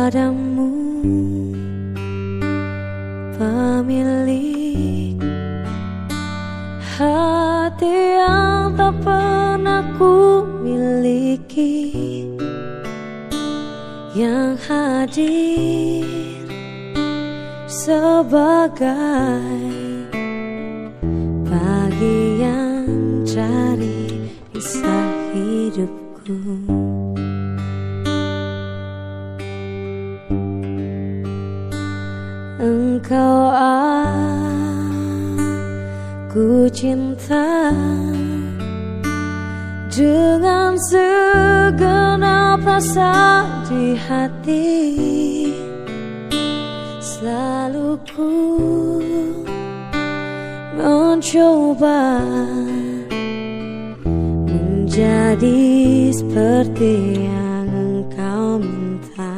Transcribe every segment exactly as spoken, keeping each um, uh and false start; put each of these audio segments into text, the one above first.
padamu, pemilik hati yang tak pernah ku miliki, yang hadir sebagai bagian dari kisah hidupku. Engkau aku cinta dengan segenap rasa di hati. Selalu ku mencoba menjadi seperti yang engkau minta.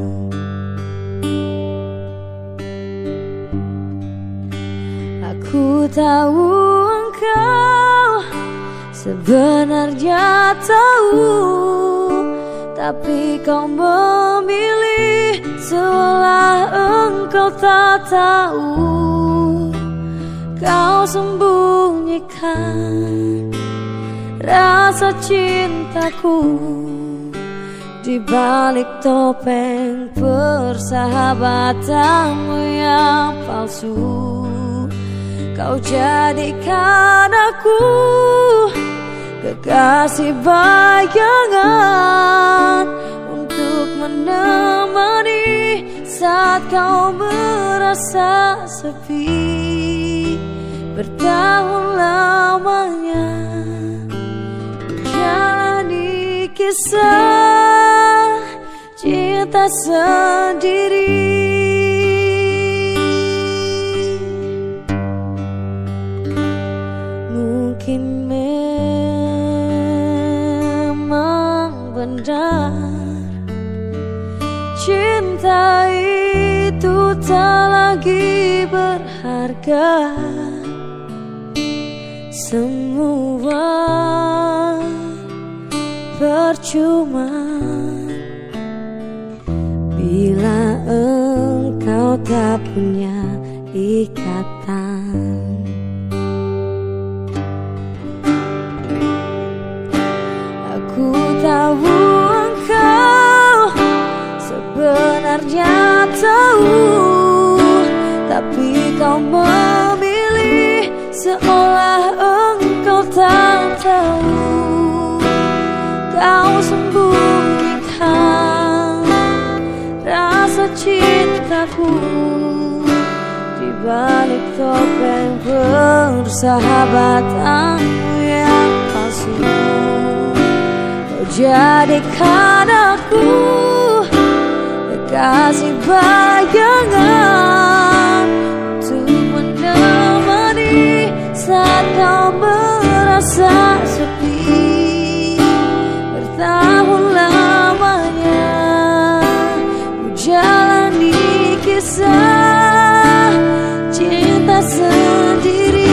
Aku tahu engkau sebenarnya tahu, tapi kau memilih seolah engkau tak tahu. Kau sembunyikan rasa cintaku di balik topeng persahabatanmu yang palsu. Kau jadikan aku kekasih bayangan untuk menemani saat kau merasa sepi. Bertahun lamanya menjalani kisah cinta sendiri. Mungkin memang benar cinta itu tak lagi berharga. Semua percuma bila engkau tak punya ikatan. Aku tahu engkau sebenarnya tahu, tapi kau memilih seolah engkau tak tahu. Kau sembunyikan rasa cintaku di balik topeng persahabatanmu yang palsu. Kau jadikan aku kekasih bayangan untuk menemani saat kau merasa sepi. Bertahun lamanya ku jalani kisah cinta sendiri.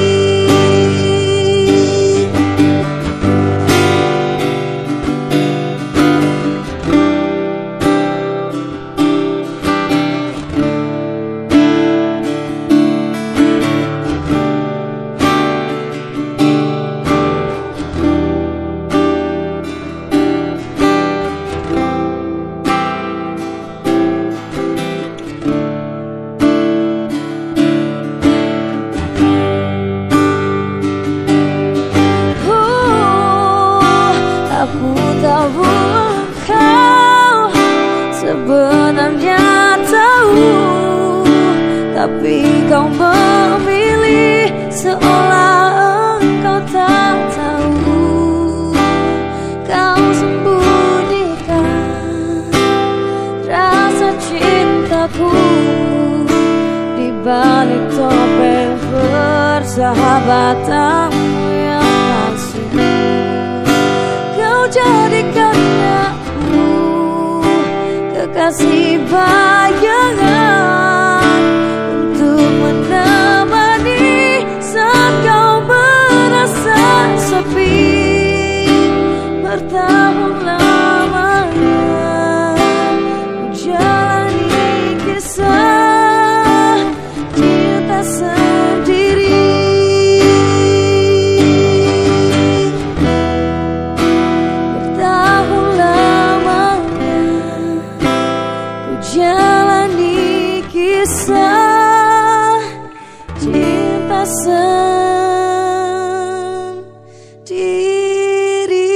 Sebenarnya tahu, tapi kau memilih seolah engkau tak tahu. Kau sembunyikan rasa cintaku di balik topeng persahabatanmu yang palsu. Kau jadikannya kekasih bayangan untuk menemani saat kau merasa sepi. Bertahun lamanya ku sendiri.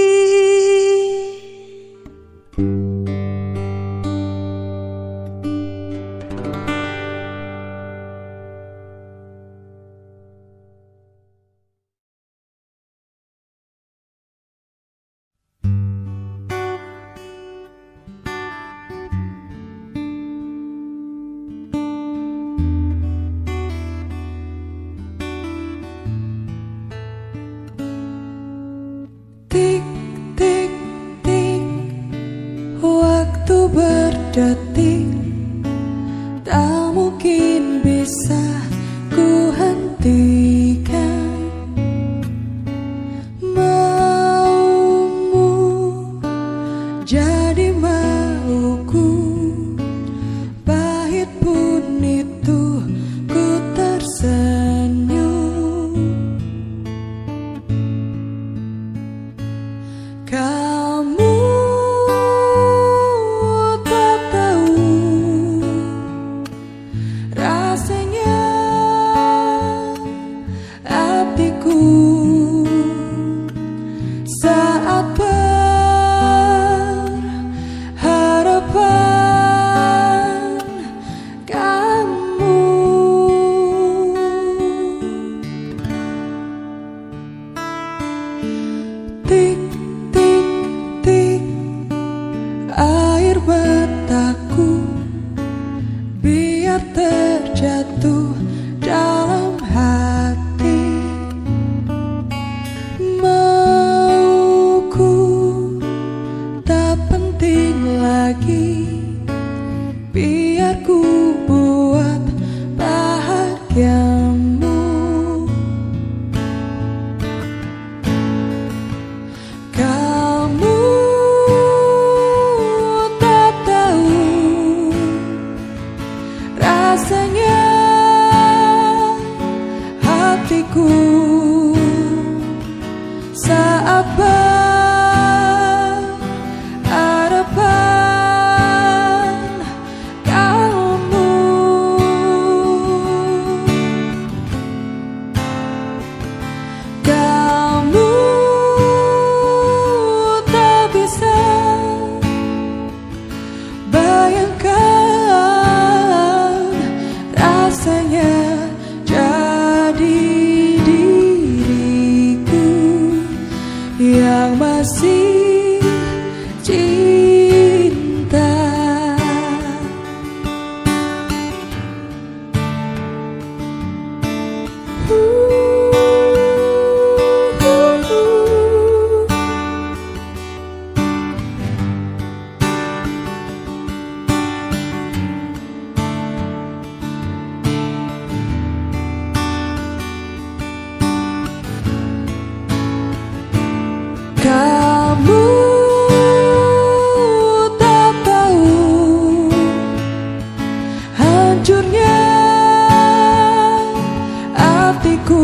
Tik, tik, tik, waktu berdetik, tak mungkin bisa ku hentikan. Maumu jadi mauku, pahit pun itu ku tersenyum. Kamu tak tahu rasanya hatiku saat berharapan kamu. Tik, air mataku biar terjatuh dalam hati. Mauku tak penting lagi, biar ku buat bahagiamu. Kamu rasanya hatiku saat berharapan kamu. Kamu tak bisa bayangkan rasanya jadi diriku yang masih cinta. Kamu tak tahu hancurnya hatiku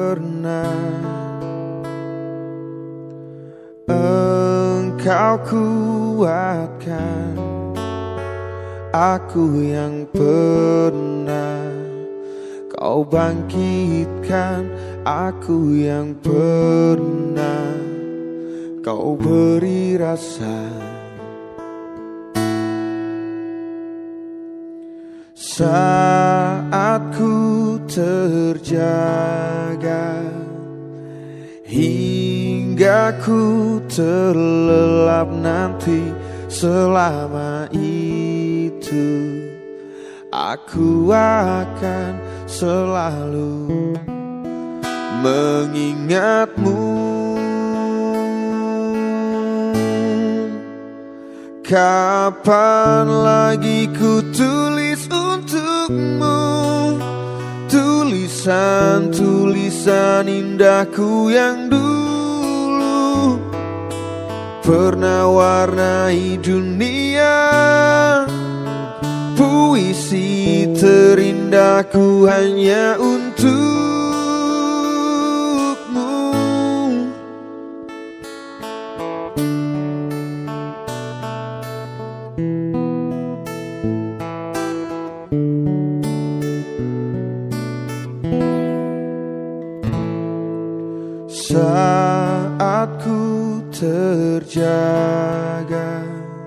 pernah engkau kuatkan, aku yang pernah kau bangkitkan, aku yang pernah kau beri rasa. Saat ku terjaga hingga ku terlelap nanti, selama itu aku akan selalu mengingatmu. Kapan lagi ku tulis untukmu tulisan-tulisan indahku yang dulu pernah warnai dunia. Puisi terindahku hanya untukmu. Saat ku terjaga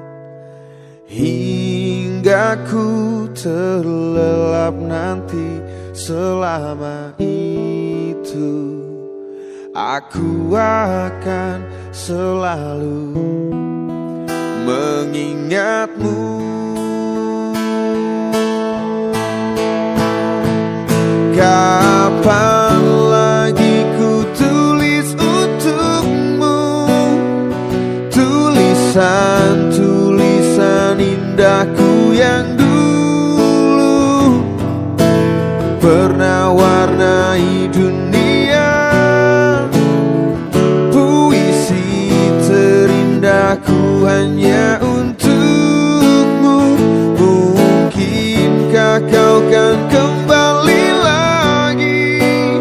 hingga ku terlelap nanti, selama itu aku akan selalu mengingatmu. Kapan lagi ku tulis untukmu tulisan-tulisan indahku yang dulu pernah warnai dunia. Puisi terindahku hanya untukmu. Mungkinkah kau kan kembali lagi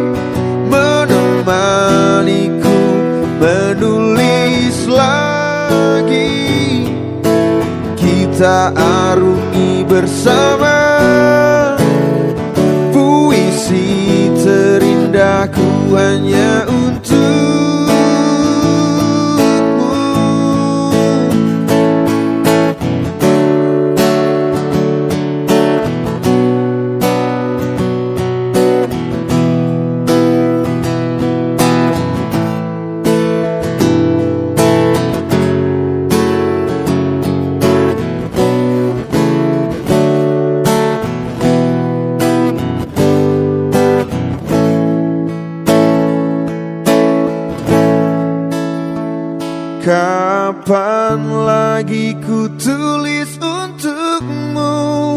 menemaniku menulis lagi, kita arungi bersama puisi terindahku hanya untukmu. Kapan lagi ku tulis untukmu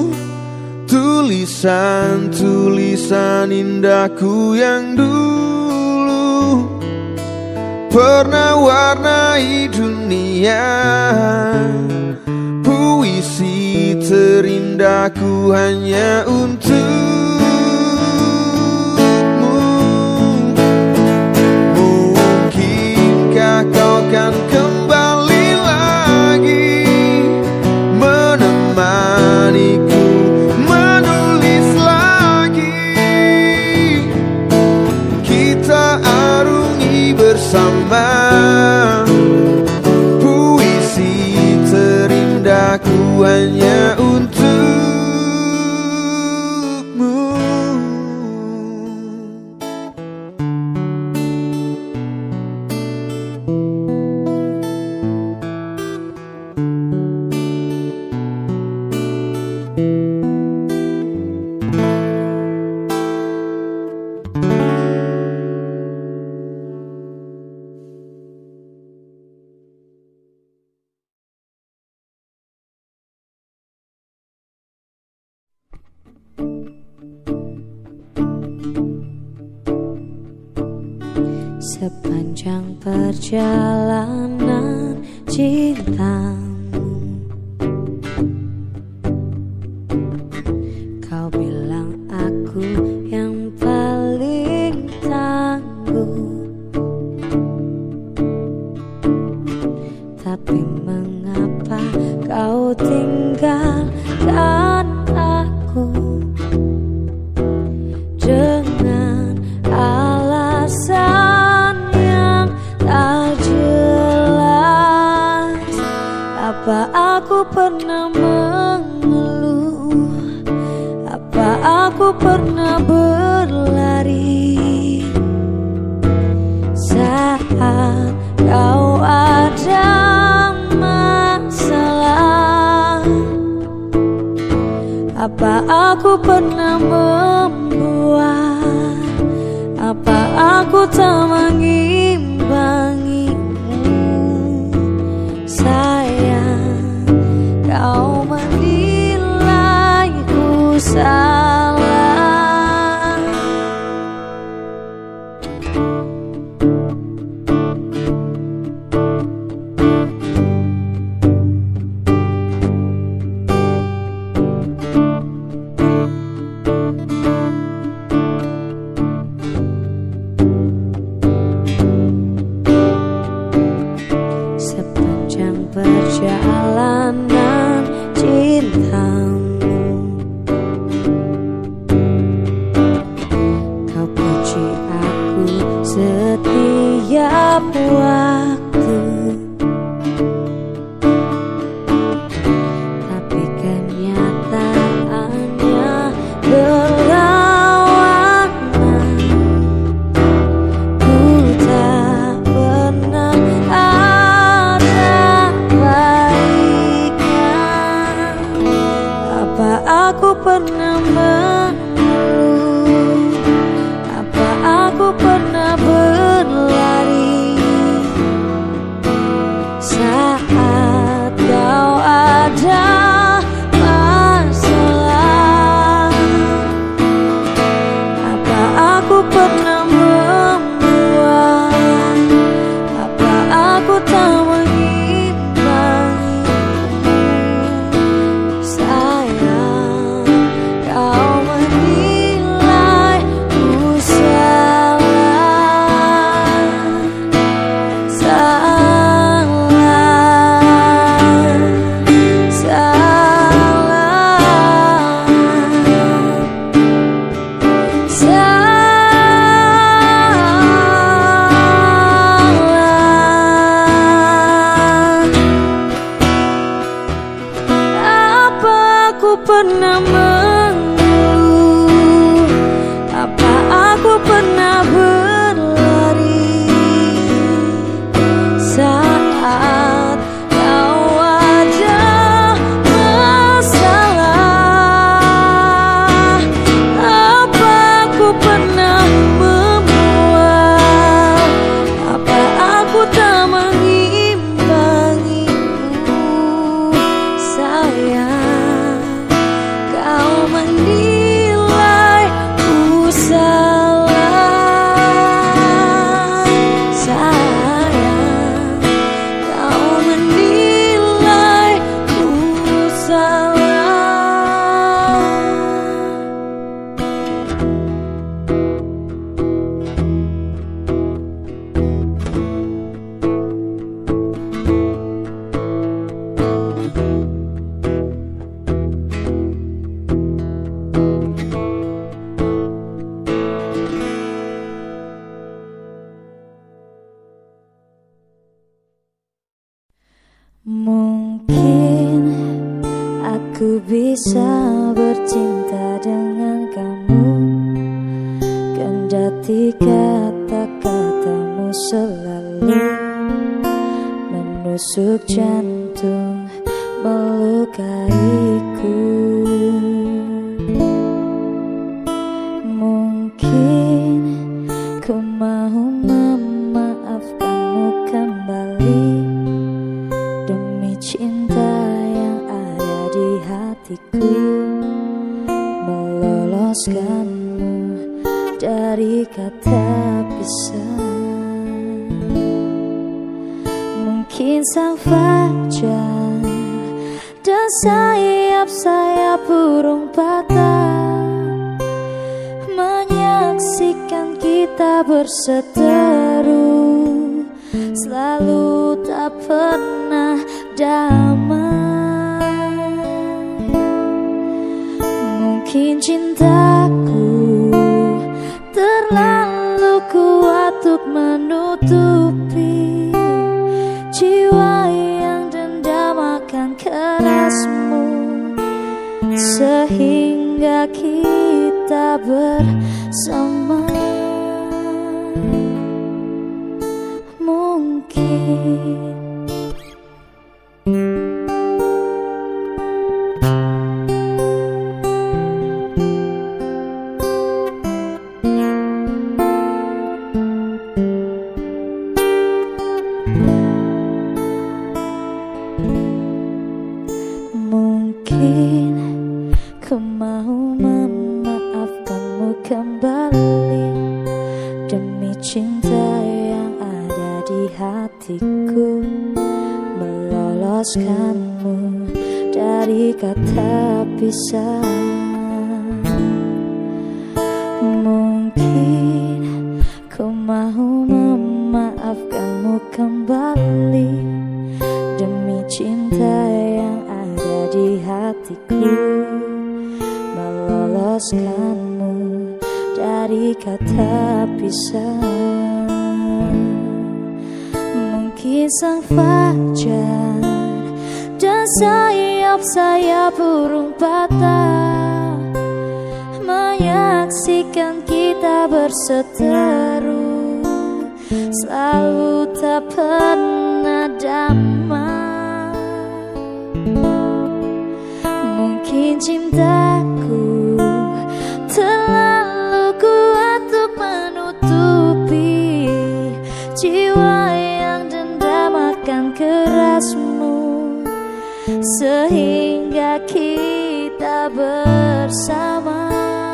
tulisan-tulisan indahku yang dulu pernah warnai dunia. Puisi terindahku hanya untukmu. Mungkinkah kau kan kembali lagi menemaniku menulis lagi, kita arungi bersama puisi terindahku hanya untukmu. Sepanjang perjalanan cintamu, kau bilang aku yang paling tangguh. aku pernah berlari saat kau ada masalah? Apa aku pernah membuat, apa aku tak mengimbangimu? Sayang, kau menilaiku salah. Sepanjang perjalanan cintamu, kau puji aku setiap waktu, tapi kenyataannya berlawanan. Ku tak pernah ada baikan. Apa aku pernah mengeluh? Apa aku pernah berlari saat kau ada masalah? Apa aku pernah membuat, apa aku tak mengimbangimu? Sayang, kau menilaiku salah. Salah, salah, salah. Apa aku pernah mengeluh? Apa aku pernah berlari saat kau ada masalah? Apa aku pernah membuat, apa aku tak mengimbangimu? Sayang, kau menilaiku salah. Sayang, kau menilaiku salah. Mungkin aku bisa bercinta dengan kamu, kendati kata-katamu selalu menusuk jantung, melukaiku. Mungkin ku mau memaafkanmu kembali demi cinta yang ada di hatiku, meloloskanmu dari kata pisah. Mungkin sang fajar dan sayap-sayap burung patah menyaksikan kita berseteru, selalu tak pernah damai. Mungkin cintaku terlalu kuat untuk menutupi jiwa yang dendam akan kerasmu, sehingga kita kita bersama. Mungkin Mungkin ku mau memaafkanmu kembali demi cinta yang ada di hatiku, meloloskanmu dari kata pisah. Mungkin ku mau memaafkanmu kembali demi cinta yang ada di hatiku, meloloskanmu dari kata pisah. Mungkin sang fajar dan sayap-sayap burung patah menyaksikan kita berseteru, selalu tak pernah damai. Mungkin cintaku terlalu kuat untuk menutupi jiwa yang dendam akan kerasmu, sehingga kita bersama.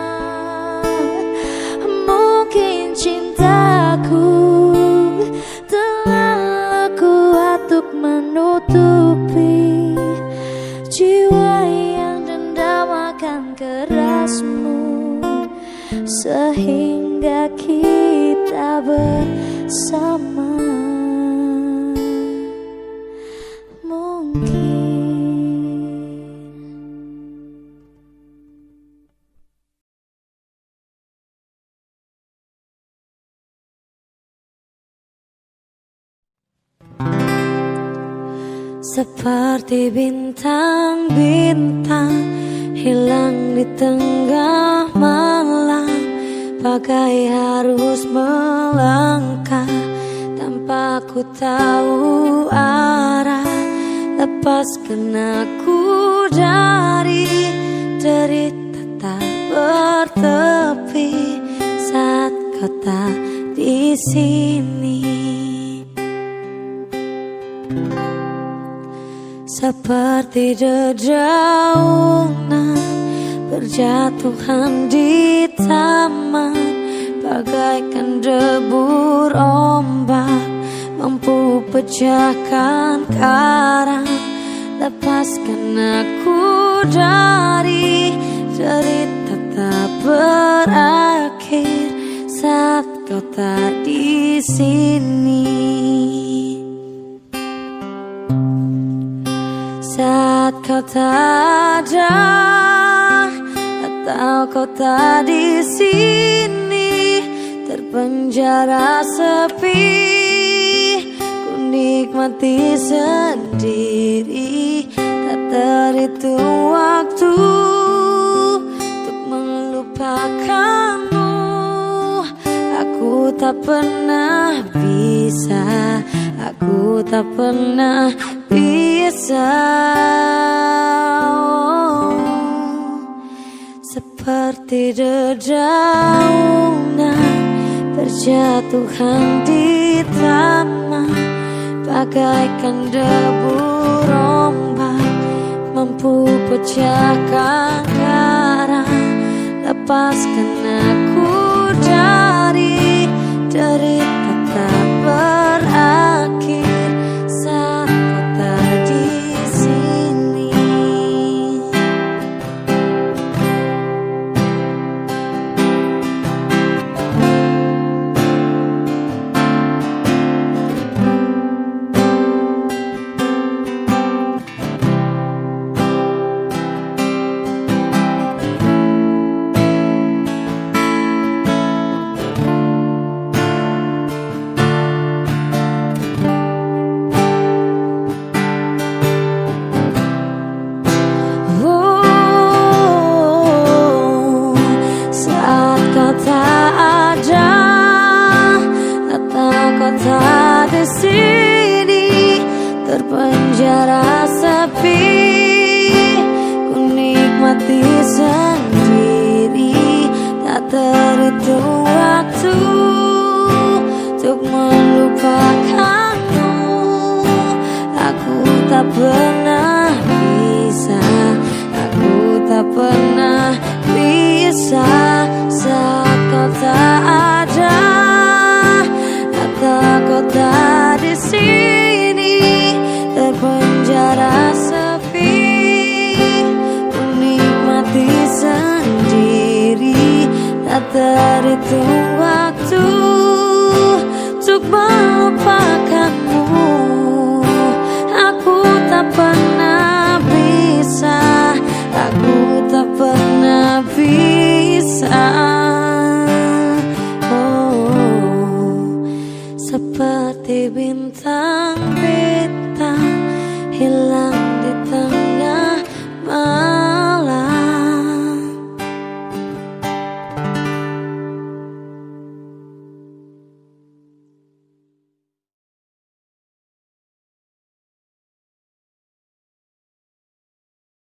Mungkin cintaku terlalu kuat untuk menutupi jiwa yang dendam akan kerasmu, sehingga kita bersama. Mungkin seperti bintang-bintang hilang di tengah malam, bagai harus melangkah tanpa ku tahu arah. Lepaskan aku dari derita tak bertepi saat kau tak di sini. Seperti dedaunan berjatuhan di taman, bagaikan debur ombak mampu pecahkan karang. Lepaskan aku dari derita tak berakhir saat kau tak di sini. Saat kau tak ada atau kau tak di sini, terpenjara sepi, ku nikmati sendiri. Tak terhitung waktu untuk melupakanmu. Aku tak pernah bisa, aku tak pernah bisa. Seperti dedaunan berjatuhan di taman, bagaikan debur ombak mampu pecahkan karang. Lepaskan aku dari derita tak berakhir saat kau tak di sini. sepi, ku nikmati sendiri. Tak terhitung waktu untuk melupakanmu. Aku tak pernah bisa, aku tak pernah bisa saat kau tak ada, atau kau tak di sini, terpenjara sepi. Ku nikmati sendiri, tak terhitung waktu untuk melupakanmu. Aku tak pernah bisa, aku tak pernah bisa. Oh, seperti bintang bintang